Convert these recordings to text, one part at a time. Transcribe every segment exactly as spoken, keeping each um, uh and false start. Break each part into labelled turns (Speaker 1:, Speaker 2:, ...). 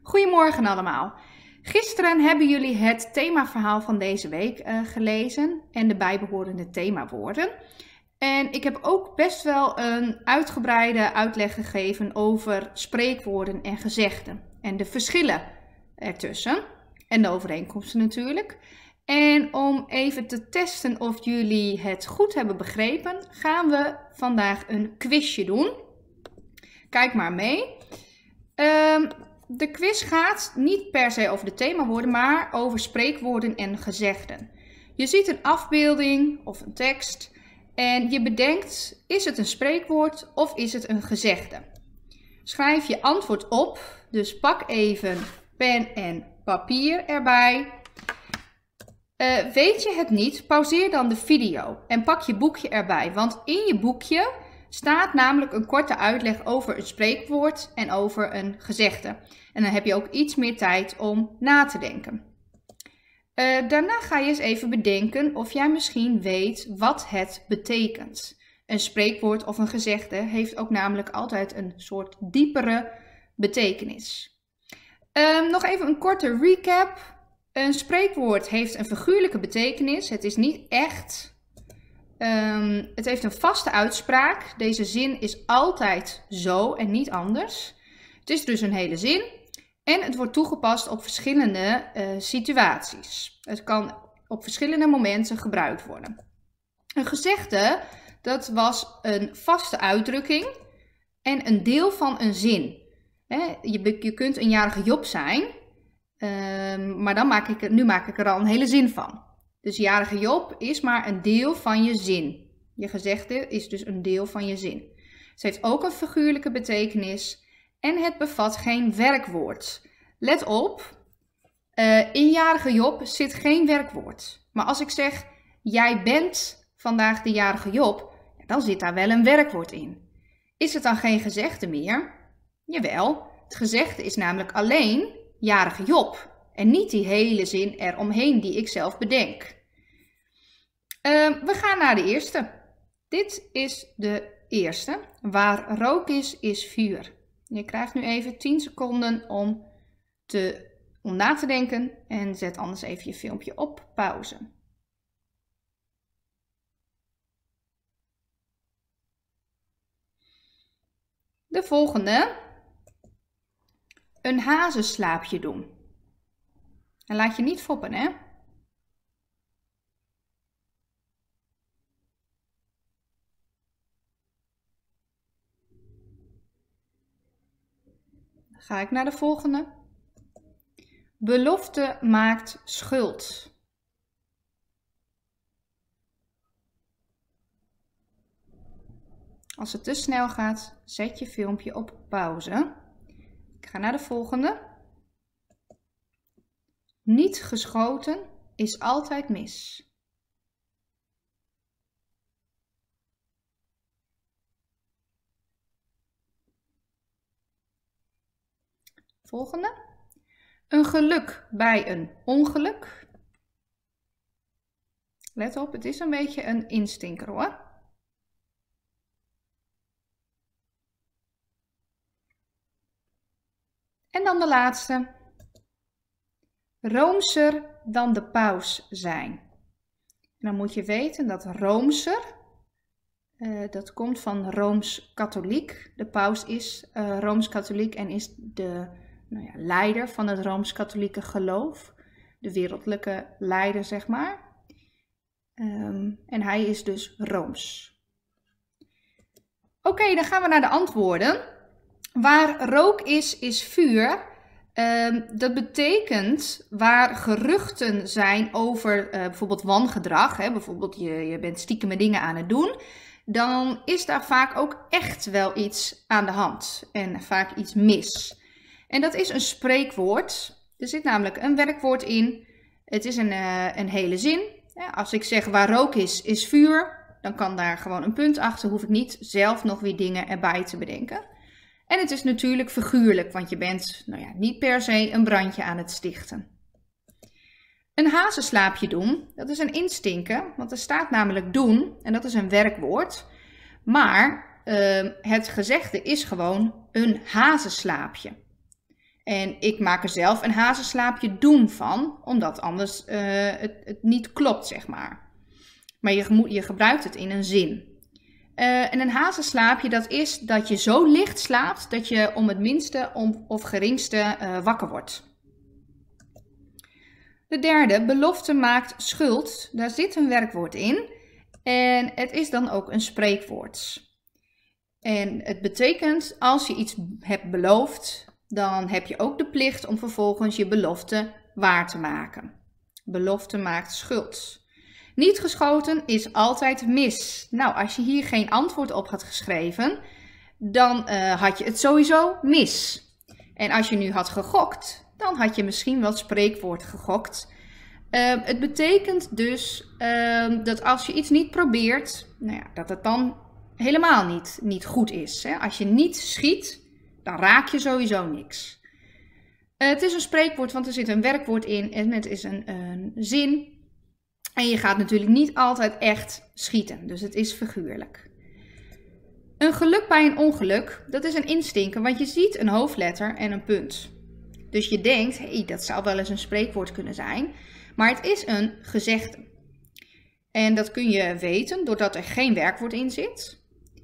Speaker 1: Goedemorgen allemaal. Gisteren hebben jullie het themaverhaal van deze week uh, gelezen en de bijbehorende themawoorden. En ik heb ook best wel een uitgebreide uitleg gegeven over spreekwoorden en gezegden. En de verschillen ertussen. En de overeenkomsten natuurlijk. En om even te testen of jullie het goed hebben begrepen, gaan we vandaag een quizje doen. Kijk maar mee. Um, de quiz gaat niet per se over de themawoorden, maar over spreekwoorden en gezegden. Je ziet een afbeelding of een tekst en je bedenkt, is het een spreekwoord of is het een gezegde? Schrijf je antwoord op, dus pak even pen en papier erbij. Uh, weet je het niet, pauzeer dan de video en pak je boekje erbij, want in je boekje staat namelijk een korte uitleg over een spreekwoord en over een gezegde. En dan heb je ook iets meer tijd om na te denken. Uh, daarna ga je eens even bedenken of jij misschien weet wat het betekent. Een spreekwoord of een gezegde heeft ook namelijk altijd een soort diepere betekenis. Uh, nog even een korte recap. Een spreekwoord heeft een figuurlijke betekenis. Het is niet echt. Um, het heeft een vaste uitspraak. Deze zin is altijd zo en niet anders. Het is dus een hele zin. En het wordt toegepast op verschillende uh, situaties. Het kan op verschillende momenten gebruikt worden. Een gezegde, dat was een vaste uitdrukking en een deel van een zin. He, je, je kunt een jarige Job zijn, um, maar dan maak ik, nu maak ik er al een hele zin van. Dus jarige Job is maar een deel van je zin. Je gezegde is dus een deel van je zin. Het heeft ook een figuurlijke betekenis en het bevat geen werkwoord. Let op, uh, in jarige Job zit geen werkwoord. Maar als ik zeg, jij bent vandaag de jarige Job, dan zit daar wel een werkwoord in. Is het dan geen gezegde meer? Jawel, het gezegde is namelijk alleen jarige Job. En niet die hele zin eromheen die ik zelf bedenk. Uh, we gaan naar de eerste. Dit is de eerste. Waar rook is, is vuur. Je krijgt nu even tien seconden om, te, om na te denken. En zet anders even je filmpje op pauze. De volgende. Een hazenslaapje doen. En laat je niet foppen, hè? Dan ga ik naar de volgende. Belofte maakt schuld. Als het te snel gaat, zet je filmpje op pauze. Ik ga naar de volgende. Niet geschoten is altijd mis. Volgende. Een geluk bij een ongeluk. Let op, het is een beetje een instinker hoor. En dan de laatste. Roomser dan de paus zijn. En dan moet je weten dat roomser, uh, dat komt van Rooms-Katholiek. De paus is uh, Rooms-Katholiek en is de nou ja, leider van het Rooms-Katholieke geloof. De wereldlijke leider, zeg maar. Um, en hij is dus Rooms. Oké, okay, dan gaan we naar de antwoorden. Waar rook is, is vuur. Uh, dat betekent waar geruchten zijn over uh, bijvoorbeeld wangedrag, hè, bijvoorbeeld je, je bent stiekem dingen aan het doen, dan is daar vaak ook echt wel iets aan de hand en vaak iets mis. En dat is een spreekwoord. Er zit namelijk een werkwoord in. Het is een, uh, een hele zin. Ja, als ik zeg waar rook is, is vuur, dan kan daar gewoon een punt achter, hoef ik niet zelf nog weer dingen erbij te bedenken. En het is natuurlijk figuurlijk, want je bent nou ja, niet per se een brandje aan het stichten. Een hazenslaapje doen, dat is een instinker, want er staat namelijk doen en dat is een werkwoord. Maar uh, het gezegde is gewoon een hazenslaapje. En ik maak er zelf een hazenslaapje doen van, omdat anders uh, het, het niet klopt, zeg maar. Maar je, je gebruikt het in een zin. Uh, en een hazenslaapje, dat is dat je zo licht slaapt dat je om het minste om, of geringste uh, wakker wordt. De derde, belofte maakt schuld. Daar zit een werkwoord in. En het is dan ook een spreekwoord. En het betekent, als je iets hebt beloofd, dan heb je ook de plicht om vervolgens je belofte waar te maken. Belofte maakt schuld. Niet geschoten is altijd mis. Nou, als je hier geen antwoord op had geschreven, dan uh, had je het sowieso mis. En als je nu had gegokt, dan had je misschien wel het spreekwoord gegokt. Uh, het betekent dus uh, dat als je iets niet probeert, nou ja, dat het dan helemaal niet, niet goed is. Hè? Als je niet schiet, dan raak je sowieso niks. Uh, het is een spreekwoord, want er zit een werkwoord in en het is een, een zin. En je gaat natuurlijk niet altijd echt schieten, dus het is figuurlijk. Een geluk bij een ongeluk, dat is een instinker, want je ziet een hoofdletter en een punt. Dus je denkt, hé, hey, dat zou wel eens een spreekwoord kunnen zijn, maar het is een gezegde. En dat kun je weten doordat er geen werkwoord in zit.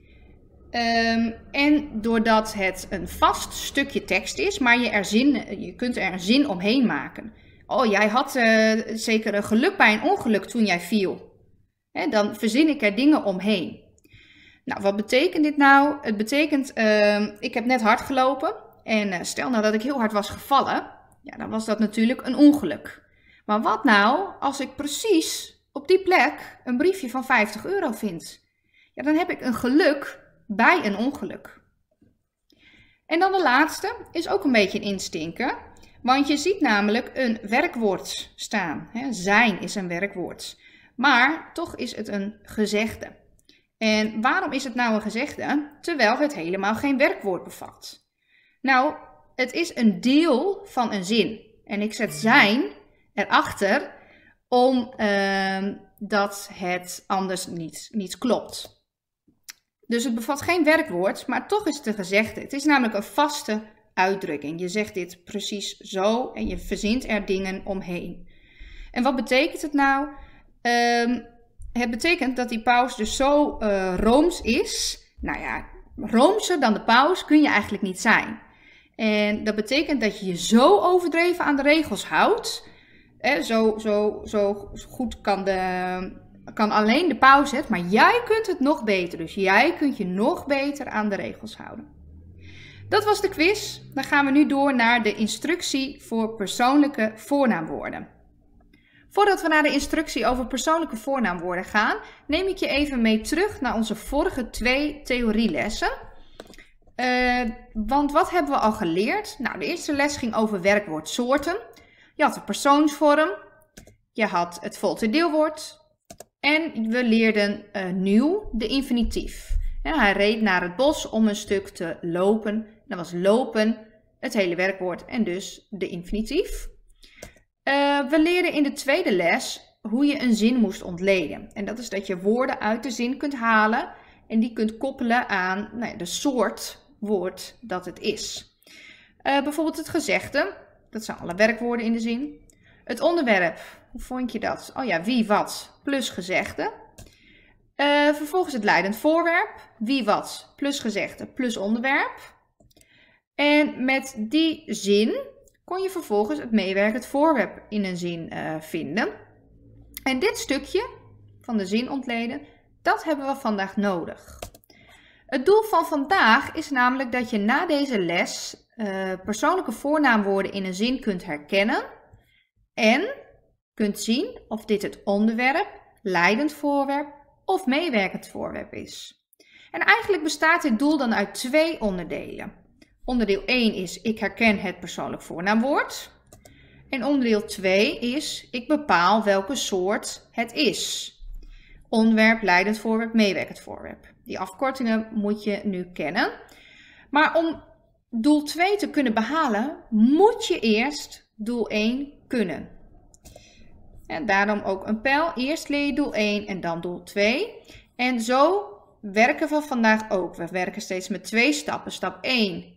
Speaker 1: Um, en doordat het een vast stukje tekst is, maar je, er zin, je kunt er een zin omheen maken. Oh, jij had uh, zeker een geluk bij een ongeluk toen jij viel. He, dan verzin ik er dingen omheen. Nou, wat betekent dit nou? Het betekent, uh, ik heb net hard gelopen en uh, stel nou dat ik heel hard was gevallen, ja, dan was dat natuurlijk een ongeluk. Maar wat nou als ik precies op die plek een briefje van vijftig euro vind? Ja, dan heb ik een geluk bij een ongeluk. En dan de laatste is ook een beetje een instinker. Want je ziet namelijk een werkwoord staan. Zijn is een werkwoord. Maar toch is het een gezegde. En waarom is het nou een gezegde, terwijl het helemaal geen werkwoord bevat? Nou, het is een deel van een zin. En ik zet zijn erachter, omdat uh, het anders niet, niet klopt. Dus het bevat geen werkwoord, maar toch is het een gezegde. Het is namelijk een vaste uitdrukking. Je zegt dit precies zo en je verzint er dingen omheen. En wat betekent het nou? Um, het betekent dat die paus dus zo uh, rooms is. Nou ja, roomser dan de paus kun je eigenlijk niet zijn. En dat betekent dat je je zo overdreven aan de regels houdt. Eh, zo, zo, zo goed kan, de, kan alleen de paus het, maar jij kunt het nog beter. Dus jij kunt je nog beter aan de regels houden. Dat was de quiz. Dan gaan we nu door naar de instructie voor persoonlijke voornaamwoorden. Voordat we naar de instructie over persoonlijke voornaamwoorden gaan, neem ik je even mee terug naar onze vorige twee theorielessen. Uh, want wat hebben we al geleerd? Nou, de eerste les ging over werkwoordsoorten. Je had de persoonsvorm, je had het voltooideelwoord en we leerden uh, nieuw de infinitief. Ja, hij reed naar het bos om een stuk te lopen. Dat was lopen, het hele werkwoord en dus de infinitief. Uh, we leren in de tweede les hoe je een zin moest ontleden. En dat is dat je woorden uit de zin kunt halen en die kunt koppelen aan nou ja, de soort woord dat het is. Uh, bijvoorbeeld het gezegde, dat zijn alle werkwoorden in de zin. Het onderwerp, hoe vond je dat? Oh ja, wie, wat, plus gezegde. Uh, vervolgens het leidend voorwerp, wie, wat, plus gezegde, plus onderwerp. En met die zin kon je vervolgens het meewerkend voorwerp in een zin uh, vinden. En dit stukje van de zin ontleden, dat hebben we vandaag nodig. Het doel van vandaag is namelijk dat je na deze les uh, persoonlijke voornaamwoorden in een zin kunt herkennen en kunt zien of dit het onderwerp, leidend voorwerp of meewerkend voorwerp is. En eigenlijk bestaat dit doel dan uit twee onderdelen. Onderdeel één is ik herken het persoonlijk voornaamwoord. En onderdeel twee is ik bepaal welke soort het is. Onderwerp, leidend voorwerp, meewerkend voorwerp. Die afkortingen moet je nu kennen. Maar om doel twee te kunnen behalen, moet je eerst doel één kunnen. En daarom ook een pijl. Eerst leer je doel één en dan doel twee. En zo werken we vandaag ook. We werken steeds met twee stappen. Stap één,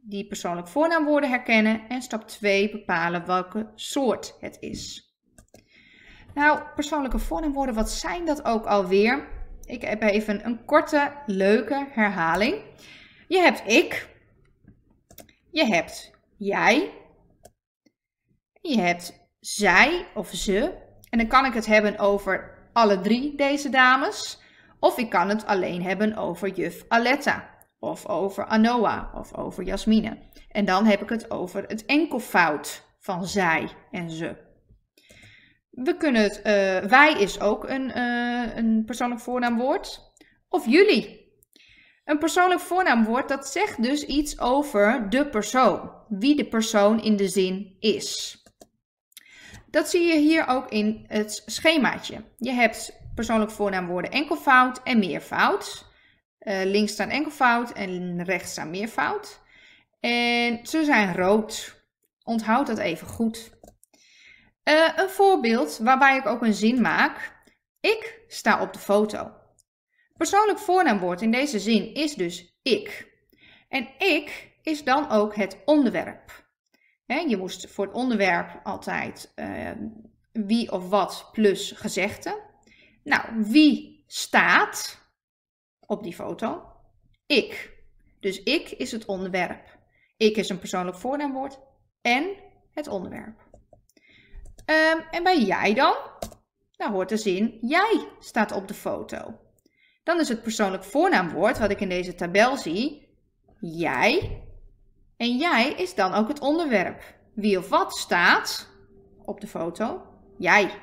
Speaker 1: die persoonlijk voornaamwoorden herkennen. En stap twee bepalen welke soort het is. Nou, persoonlijke voornaamwoorden, wat zijn dat ook alweer? Ik heb even een korte, leuke herhaling. Je hebt ik. Je hebt jij. Je hebt zij of ze. En dan kan ik het hebben over alle drie deze dames. Of ik kan het alleen hebben over juf Aletta. Of over Anoa. Of over Jasmine. En dan heb ik het over het enkelvoud van zij en ze. We kunnen het, uh, wij is ook een, uh, een persoonlijk voornaamwoord. Of jullie. Een persoonlijk voornaamwoord, dat zegt dus iets over de persoon. Wie de persoon in de zin is. Dat zie je hier ook in het schemaatje. Je hebt persoonlijk voornaamwoorden enkelvoud en meervoud. Uh, links staan enkelvoud en rechts staan meervoud. En ze zijn rood. Onthoud dat even goed. Uh, een voorbeeld waarbij ik ook een zin maak. Ik sta op de foto. Persoonlijk voornaamwoord in deze zin is dus ik. En ik is dan ook het onderwerp. He, je moest voor het onderwerp altijd uh, wie of wat plus gezegde. Nou, wie staat op die foto? Ik. Dus ik is het onderwerp. Ik is een persoonlijk voornaamwoord en het onderwerp. Um, en bij jij dan? Daar hoort de zin jij staat op de foto. Dan is het persoonlijk voornaamwoord wat ik in deze tabel zie, jij. En jij is dan ook het onderwerp. Wie of wat staat op de foto? Jij.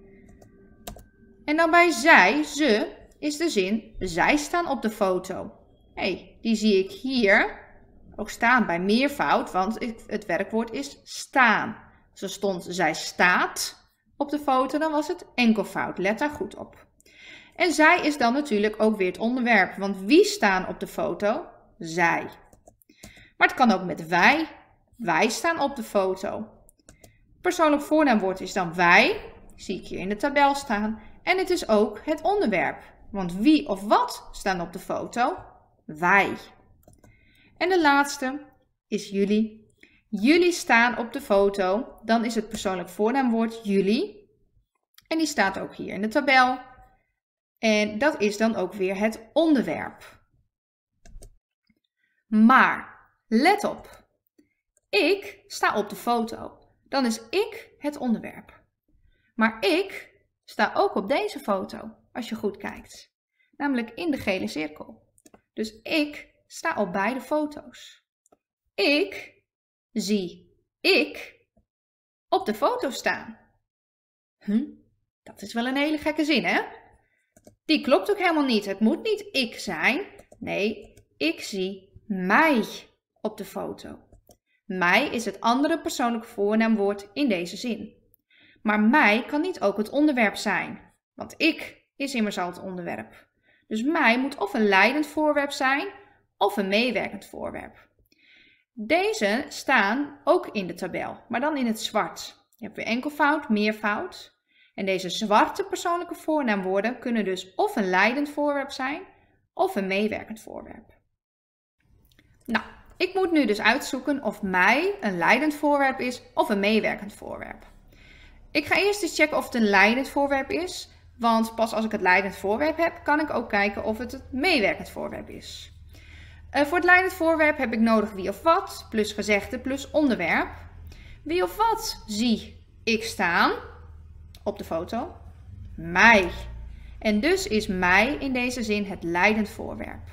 Speaker 1: En dan bij zij, ze, is de zin zij staan op de foto. Hé, hey, die zie ik hier ook staan bij meervoud, want het werkwoord is staan. Als er stond zij staat op de foto, dan was het enkelvoud. Let daar goed op. En zij is dan natuurlijk ook weer het onderwerp, want wie staan op de foto? Zij. Maar het kan ook met wij. Wij staan op de foto. Persoonlijk voornaamwoord is dan wij. Zie ik hier in de tabel staan. En het is ook het onderwerp. Want wie of wat staan op de foto? Wij. En de laatste is jullie. Jullie staan op de foto. Dan is het persoonlijk voornaamwoord jullie. En die staat ook hier in de tabel. En dat is dan ook weer het onderwerp. Maar, let op. Ik sta op de foto. Dan is ik het onderwerp. Maar ik sta ook op deze foto, als je goed kijkt. Namelijk in de gele cirkel. Dus ik sta op beide foto's. Ik zie ik op de foto staan. Hm, dat is wel een hele gekke zin, hè? Die klopt ook helemaal niet. Het moet niet ik zijn. Nee, ik zie mij op de foto. Mij is het andere persoonlijk voornaamwoord in deze zin. Maar mij kan niet ook het onderwerp zijn. Want ik is immers al het onderwerp. Dus mij moet of een leidend voorwerp zijn of een meewerkend voorwerp. Deze staan ook in de tabel, maar dan in het zwart. Je hebt weer enkelvoud, meervoud. En deze zwarte persoonlijke voornaamwoorden kunnen dus of een leidend voorwerp zijn of een meewerkend voorwerp. Nou, ik moet nu dus uitzoeken of mij een leidend voorwerp is of een meewerkend voorwerp. Ik ga eerst eens checken of het een leidend voorwerp is, want pas als ik het leidend voorwerp heb, kan ik ook kijken of het het meewerkend voorwerp is. Uh, voor het leidend voorwerp heb ik nodig wie of wat, plus gezegde, plus onderwerp. Wie of wat zie ik staan op de foto? Mij. En dus is mij in deze zin het leidend voorwerp.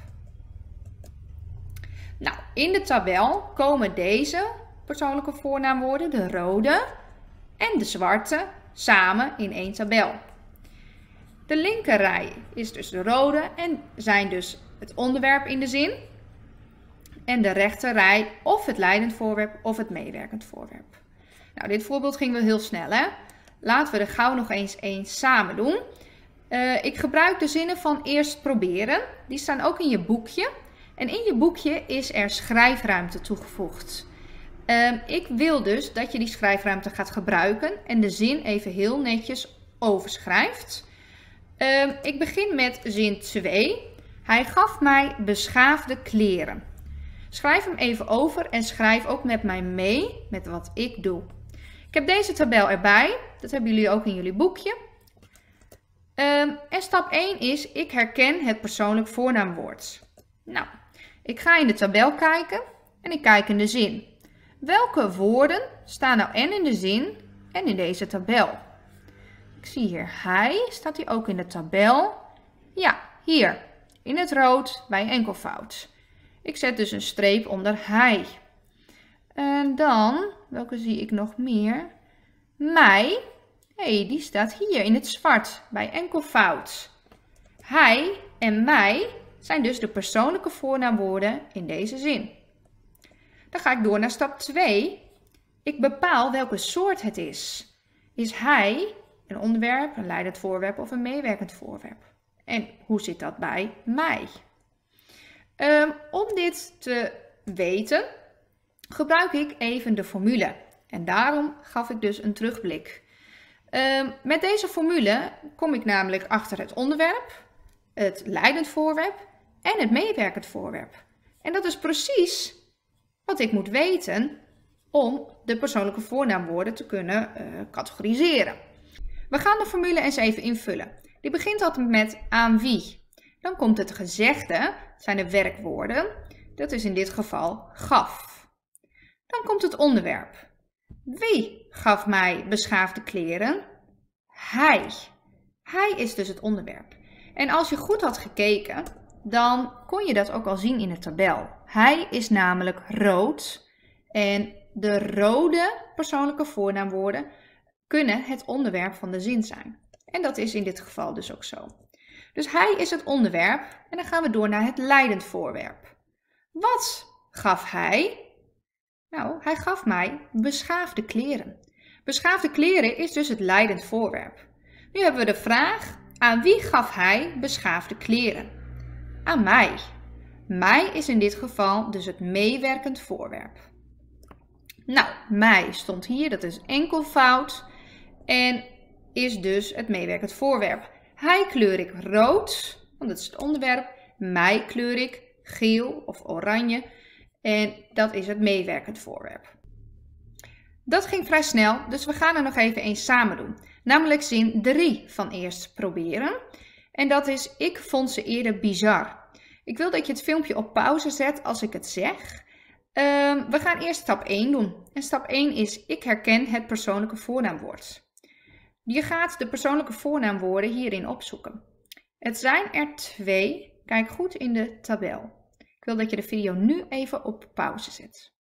Speaker 1: Nou, in de tabel komen deze persoonlijke voornaamwoorden, de rode en de zwarte, samen in één tabel. De linker rij is dus de rode en zijn dus het onderwerp in de zin. En de rechter rij of het leidend voorwerp of het meewerkend voorwerp. Nou, dit voorbeeld ging wel heel snel, hè? Laten we er gauw nog eens eens samen doen. Uh, ik gebruik de zinnen van eerst proberen. Die staan ook in je boekje. En in je boekje is er schrijfruimte toegevoegd. Uh, ik wil dus dat je die schrijfruimte gaat gebruiken en de zin even heel netjes overschrijft. Uh, ik begin met zin twee. Hij gaf mij beschaafde kleren. Schrijf hem even over en schrijf ook met mij mee met wat ik doe. Ik heb deze tabel erbij. Dat hebben jullie ook in jullie boekje. Um, en stap één is, ik herken het persoonlijk voornaamwoord. Nou, ik ga in de tabel kijken en ik kijk in de zin. Welke woorden staan nou en in de zin en in deze tabel? Ik zie hier hij, staat hij ook in de tabel? Ja, hier, in het rood bij enkelvoud. Ik zet dus een streep onder hij. En dan, welke zie ik nog meer? Mij. Hé, hey, die staat hier in het zwart bij enkelvoud. Hij en mij zijn dus de persoonlijke voornaamwoorden in deze zin. Dan ga ik door naar stap twee. Ik bepaal welke soort het is. Is hij een onderwerp, een leidend voorwerp of een meewerkend voorwerp? En hoe zit dat bij mij? Um, om dit te weten, gebruik ik even de formule. En daarom gaf ik dus een terugblik. Um, met deze formule kom ik namelijk achter het onderwerp, het leidend voorwerp en het meewerkend voorwerp. En dat is precies wat ik moet weten om de persoonlijke voornaamwoorden te kunnen uh, categoriseren. We gaan de formule eens even invullen. Die begint altijd met aan wie. Dan komt het gezegde, dat zijn de werkwoorden. Dat is in dit geval gaf. Dan komt het onderwerp. Wie gaf mij beschaafde kleren? Hij. Hij is dus het onderwerp. En als je goed had gekeken, dan kon je dat ook al zien in de tabel. Hij is namelijk rood. En de rode persoonlijke voornaamwoorden kunnen het onderwerp van de zin zijn. En dat is in dit geval dus ook zo. Dus hij is het onderwerp en dan gaan we door naar het leidend voorwerp. Wat gaf hij? Nou, hij gaf mij beschaafde kleren. Beschaafde kleren is dus het leidend voorwerp. Nu hebben we de vraag, aan wie gaf hij beschaafde kleren? Aan mij. Mij is in dit geval dus het meewerkend voorwerp. Nou, mij stond hier, dat is enkelvoud en is dus het meewerkend voorwerp. Hij kleur ik rood, want dat is het onderwerp. Mij kleur ik geel of oranje en dat is het meewerkend voorwerp. Dat ging vrij snel, dus we gaan er nog even eens samen doen. Namelijk zin drie van eerst proberen. En dat is, ik vond ze eerder bizar. Ik wil dat je het filmpje op pauze zet als ik het zeg. Um, we gaan eerst stap één doen. En stap één is, ik herken het persoonlijke voornaamwoord. Je gaat de persoonlijke voornaamwoorden hierin opzoeken. Het zijn er twee. Kijk goed in de tabel. Ik wil dat je de video nu even op pauze zet.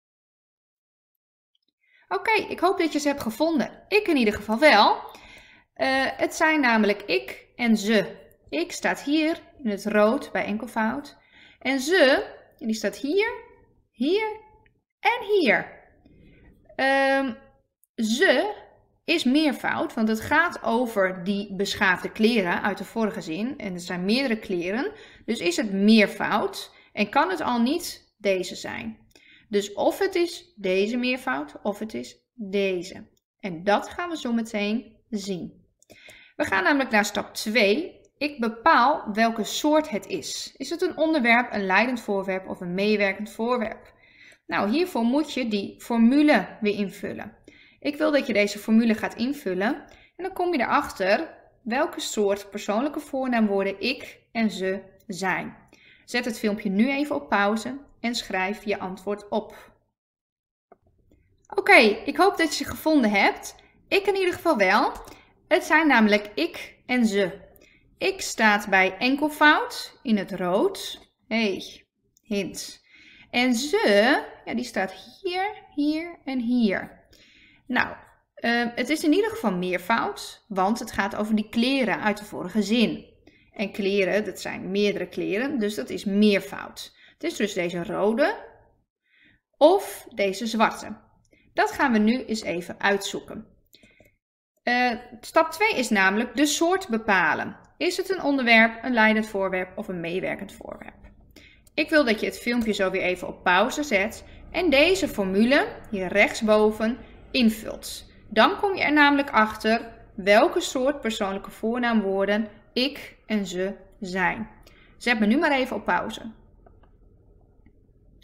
Speaker 1: Oké, okay, ik hoop dat je ze hebt gevonden. Ik in ieder geval wel. Uh, het zijn namelijk ik en ze. Ik staat hier in het rood bij enkelvoud. En ze, die staat hier, hier en hier. Um, ze is meervoud, want het gaat over die beschaafde kleren uit de vorige zin. En er zijn meerdere kleren, dus is het meervoud en kan het al niet deze zijn. Dus of het is deze meervoud of het is deze. En dat gaan we zo meteen zien. We gaan namelijk naar stap twee. Ik bepaal welke soort het is. Is het een onderwerp, een leidend voorwerp of een meewerkend voorwerp? Nou, hiervoor moet je die formule weer invullen. Ik wil dat je deze formule gaat invullen en dan kom je erachter welke soort persoonlijke voornaamwoorden ik en ze zijn. Zet het filmpje nu even op pauze en schrijf je antwoord op. Oké, okay, ik hoop dat je ze gevonden hebt. Ik in ieder geval wel. Het zijn namelijk ik en ze. Ik staat bij enkelvoud in het rood. Hey, hint. En ze, ja, die staat hier, hier en hier. Nou, uh, het is in ieder geval meervoud, want het gaat over die kleren uit de vorige zin. En kleren, dat zijn meerdere kleren, dus dat is meervoud. Het is dus deze rode of deze zwarte. Dat gaan we nu eens even uitzoeken. Uh, stap twee is namelijk de soort bepalen. Is het een onderwerp, een leidend voorwerp of een meewerkend voorwerp? Ik wil dat je het filmpje zo weer even op pauze zet en deze formule hier rechtsboven invult. Dan kom je er namelijk achter welke soort persoonlijke voornaamwoorden ik en ze zijn. Zet me nu maar even op pauze.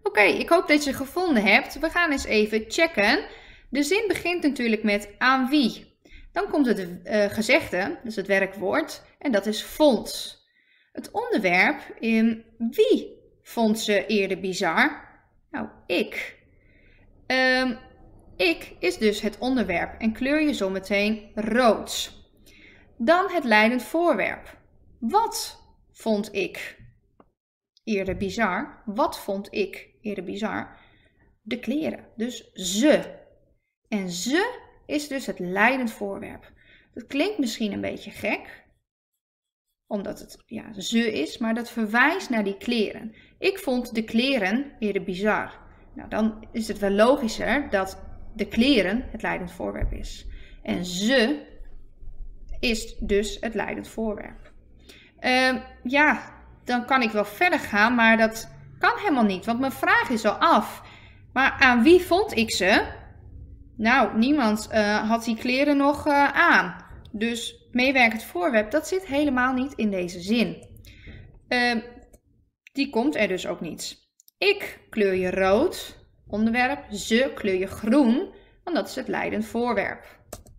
Speaker 1: Oké, ik hoop dat je het gevonden hebt. We gaan eens even checken. De zin begint natuurlijk met aan wie. Dan komt het uh, gezegde, dus het werkwoord, en dat is vond. Het onderwerp, in wie vond ze eerder bizar? Nou, ik. Um, ik is dus het onderwerp en kleur je zometeen rood. Dan het leidend voorwerp. Wat vond ik eerder bizar? Wat vond ik eerder bizar? De kleren, dus ze. En ze is dus het leidend voorwerp. Dat klinkt misschien een beetje gek, omdat het ja, ze is, maar dat verwijst naar die kleren. Ik vond de kleren eerder bizar. Nou, dan is het wel logischer dat de kleren het leidend voorwerp is. En ze is dus het leidend voorwerp. Uh, ja, dan kan ik wel verder gaan, maar dat kan helemaal niet, want mijn vraag is al af. Maar aan wie vond ik ze? Nou, niemand uh, had die kleren nog uh, aan. Dus meewerkend voorwerp, dat zit helemaal niet in deze zin. Uh, die komt er dus ook niet. Ik kleur je rood, onderwerp. Ze kleur je groen, want dat is het leidend voorwerp.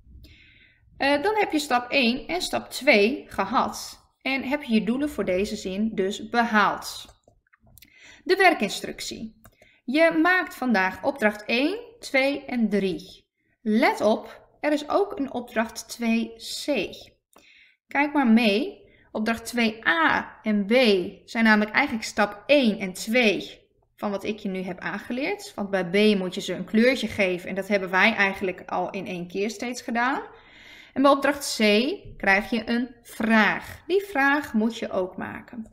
Speaker 1: Uh, dan heb je stap één en stap twee gehad. En heb je je doelen voor deze zin dus behaald. De werkinstructie. Je maakt vandaag opdracht één, twee en drie. Let op, er is ook een opdracht twee C. Kijk maar mee. Opdracht twee A en B zijn namelijk eigenlijk stap één en twee van wat ik je nu heb aangeleerd. Want bij B moet je ze een kleurtje geven en dat hebben wij eigenlijk al in één keer steeds gedaan. En bij opdracht C krijg je een vraag. Die vraag moet je ook maken.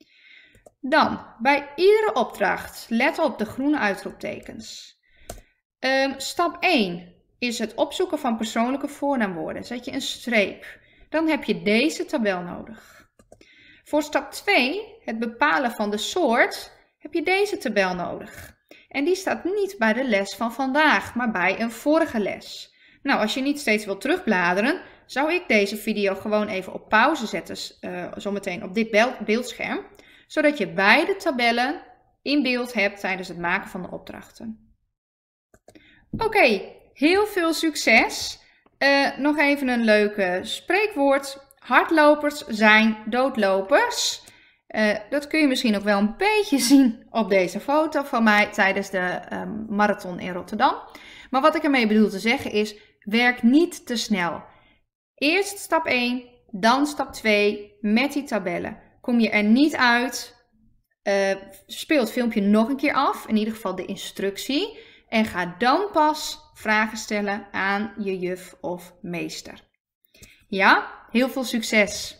Speaker 1: Dan, bij iedere opdracht, let op de groene uitroeptekens. Um, stap één is het opzoeken van persoonlijke voornaamwoorden. Zet je een streep. Dan heb je deze tabel nodig. Voor stap twee, het bepalen van de soort, heb je deze tabel nodig. En die staat niet bij de les van vandaag, maar bij een vorige les. Nou, als je niet steeds wilt terugbladeren, zou ik deze video gewoon even op pauze zetten, uh, zometeen op dit beeldscherm, zodat je beide tabellen in beeld hebt tijdens het maken van de opdrachten. Oké, okay, heel veel succes. Uh, nog even een leuke spreekwoord. Hardlopers zijn doodlopers. Uh, dat kun je misschien ook wel een beetje zien op deze foto van mij tijdens de um, marathon in Rotterdam. Maar wat ik ermee bedoel te zeggen is, werk niet te snel. Eerst stap één, dan stap twee met die tabellen. Kom je er niet uit, uh, speel het filmpje nog een keer af, in ieder geval de instructie. En ga dan pas vragen stellen aan je juf of meester. Ja, heel veel succes!